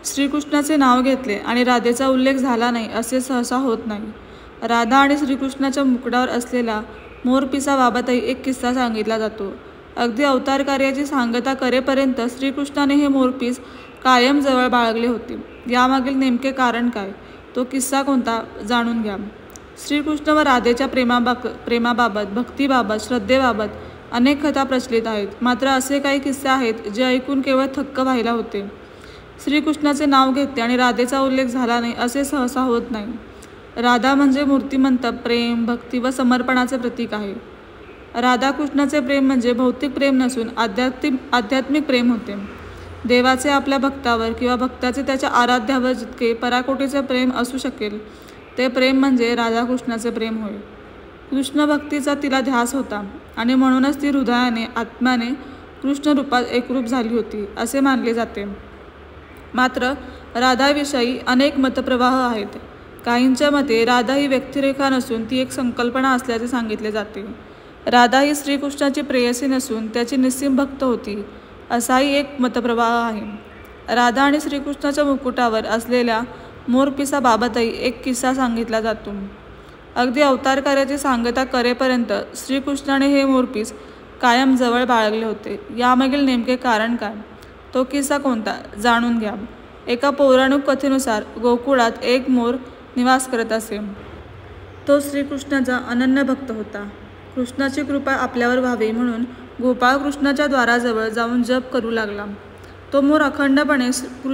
श्रीकृष्णाचे नाव घेतले आणि राधेचा उल्लेख झाला नाही असे सहसा होत नाही. राधा आणि श्रीकृष्णाच्या मुकुटावर असलेला मोरपिसाबाबतही एक किस्सा सांगितला जातो. अगदी अवतार कार्याची सांगता करेपर्यंत श्रीकृष्णाने हे मोरपीस कायम जवळ बाळगले होते. यामागील नेमके कारण काय, तो किस्सा कोणता, जाणून घ्या. श्रीकृष्ण व राधेच्या प्रेमाबाबत, भक्तीबाबत, श्रद्धेबाबत अनेक कथा प्रचलित आहेत. मात्र असे काही किस्से आहेत जे ऐकून केवळ थक्क व्हायला होते. श्रीकृष्णाचे नाव घेतले आणि राधेचा उल्लेख झाला नाही असे सहसा होत नाही. राधा म्हणजे मूर्तिमंत प्रेम, भक्ती व समर्पणाचे प्रतीक आहे. राधाकृष्णाचे प्रेम म्हणजे भौतिक प्रेम नसून आध्यात्मिक प्रेम होते. देवाचे आपल्या भक्तावर किंवा भक्ताचे त्याच्या आराध्यावर जितके पराकोटीचे प्रेम असू शकेल ते प्रेम म्हणजे राधाकृष्णाचे प्रेम होय. कृष्ण भक्तीचा तिला ध्यास होता आणि म्हणूनच ती हृदयाने, आत्म्याने कृष्ण रूपात एकरूप झाली होती असे मानले जाते. मात्र राधाविषयी अनेक मतप्रवाह आहेत. काहींच्या मते राधा ही व्यक्तिरेखा नसून ती एक संकल्पना असल्याचे सांगितले जाते. राधा ही श्रीकृष्णाची प्रेयसी नसून त्याची निस्सीम भक्त होती असाही एक मतप्रवाह आहे. राधा आणि श्रीकृष्णाच्या मुकुटावर असलेल्या मोरपिसाबाबतही एक किस्सा सांगितला जातो. अगदी अवतार कार्याची सांगता करेपर्यंत श्रीकृष्णाने हे मोरपीस कायम जवळ बाळगले होते. यामागील नेमके कारण काय, तो किस्सा कोणता, जाणून घ्या. एका पौराणिक कथेनुसार गोकुळात एक मोर निवास करत असे. तो श्रीकृष्णाचा अनन्य भक्त होता. कृष्णाची कृपा आपल्यावर व्हावी म्हणून गोपाळ कृष्णाच्या द्वाराजवळ जाऊन जप करू लागला. तो मोर अखंडपणे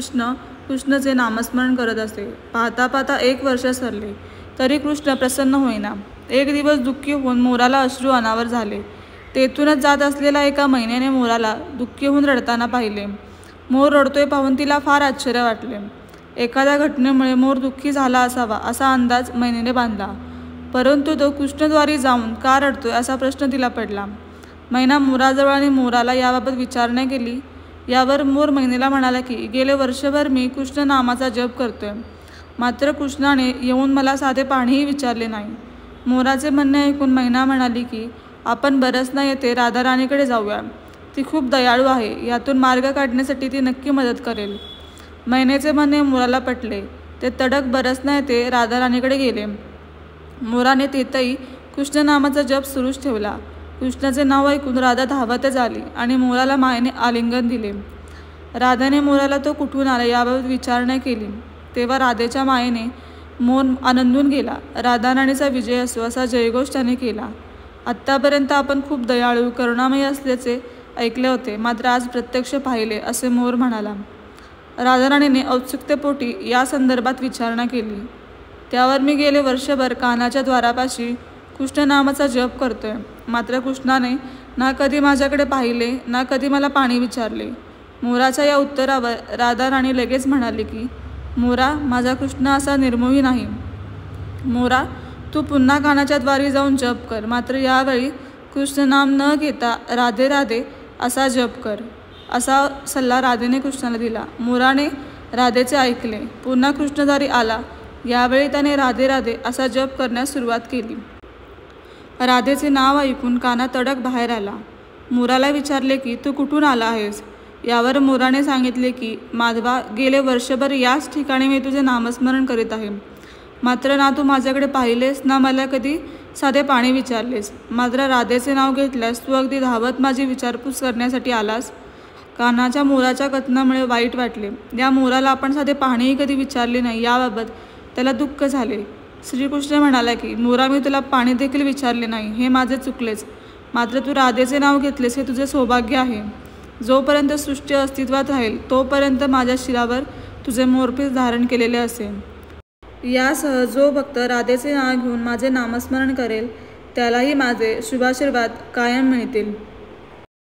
कृष्णचे नामस्मरण करत असे. पाहता पाहता 1 वर्ष सरले तरी कृष्ण प्रसन्न होईना. एक दिवस दुःखी होऊन मोराला अश्रू अनावर झाले. तेथूनच जात असलेल्या एका मैनेने मोराला दुःखी होऊन रडताना पाहिले. मोर रडतोय पाहून तिला फार आश्चर्य वाटले. एखाद्या घटनेमुळे मोर दुःखी झाला असावा असा अंदाज मैनेने बांधला. परंतु तो कृष्णद्वारी जाऊन का रडतोय असा प्रश्न तिला पडला. मैना मोराजवळ आणि मोराला याबाबत विचारणा केली. यावर मोर मैनेला म्हणाला की गेले वर्षभर मी कृष्ण नामाचा जप करतोय, मात्र कृष्णाने येऊन मला साधे पाणीही विचारले नाही. मोराचे म्हणणे ऐकून मैना म्हणाली की आपण बरसना येथे राधाराणीकडे जाऊया. ती खूप दयाळू आहे, यातून मार्ग काढण्यासाठी ती नक्की मदत करेल. मैनेचे म्हणणे मोराला पटले. ते तडक बरसना येथे राधाराणीकडे गेले. मोराने तेथेही कृष्ण नामाचा जप सुरूच ठेवला. कृष्णाचे नाव ऐकून राधा धावतच आली आणि मोराला मायेने आलिंगन दिले. राधाने मोराला तो कुठून आला याबाबत विचारणा केली. तेव्हा राधेच्या मायेने मोर आनंदून गेला. राधाराणीचा विजय असो असा जयघोष त्याने केला. आत्तापर्यंत आपण खूप दयाळू, करुणामयी असल्याचे ऐकले होते, मात्र आज प्रत्यक्ष पाहिले असे मोर म्हणाला. राधाराणीने औत्सुक्यतेपोटी या संदर्भात विचारणा केली. त्यावर मी गेले वर्षभर कानाच्या द्वारापाशी कृष्ण नामाचा जप करतोय, मात्र कृष्णाने ना कधी माझ्याकडे पाहिले ना कधी मला पाणी विचारले. मोराच्या या उत्तरावर राधाराणी लगेच म्हणाली की मोरा, माझा कृष्ण असा निर्मोही नाही. मोरा, तू पुन्हा कानाच्या द्वारी जाऊन जप कर, मात्र यावेळी कृष्ण नाम न घेता राधे राधे असा जप कर. असा सल्ला राधेने कृष्णाला दिला. मोराने राधेचे ऐकले. पुन्हा कृष्णद्वारी आला. यावेळी त्याने राधे राधे असा जप करण्यास सुरुवात केली. राधेचे नाव ऐकून काना तडक बाहेर आला. मोराला विचारले की तू कुठून आला आहेस. यावर मोराने सांगितले की माधवा, गेले वर्षभर याच ठिकाणी मी तुझे नामस्मरण करीत आहे, मात्र ना तू माझ्याकडे पाहिलेस ना मला कधी साधे पाणी विचारलेस. मात्र राधेचे नाव घेतल्यास तू अगदी धावत माझी विचारपूस करण्यासाठी आलास. कानाच्या मोराच्या कथनामुळे वाईट वाटले. या मोराला आपण साधे पाणीही कधी विचारले नाही याबाबत त्याला दुःख झाले. श्रीकृष्ण म्हणाला की मोरा, मी तुला पाणी देखील विचारले नाही, हे माझे चुकलेच. मात्र तू राधेचे नाव घेतलेस हे तुझे सौभाग्य आहे. जोपर्यंत सृष्टी अस्तित्वात राहील तोपर्यंत माझ्या शिरावर तुझे मोरपीस धारण केलेले असेल. यासह जो भक्त राधेचे नाव घेऊन माझे नामस्मरण करेल त्यालाही माझे शुभाशीर्वाद कायम मिळतील.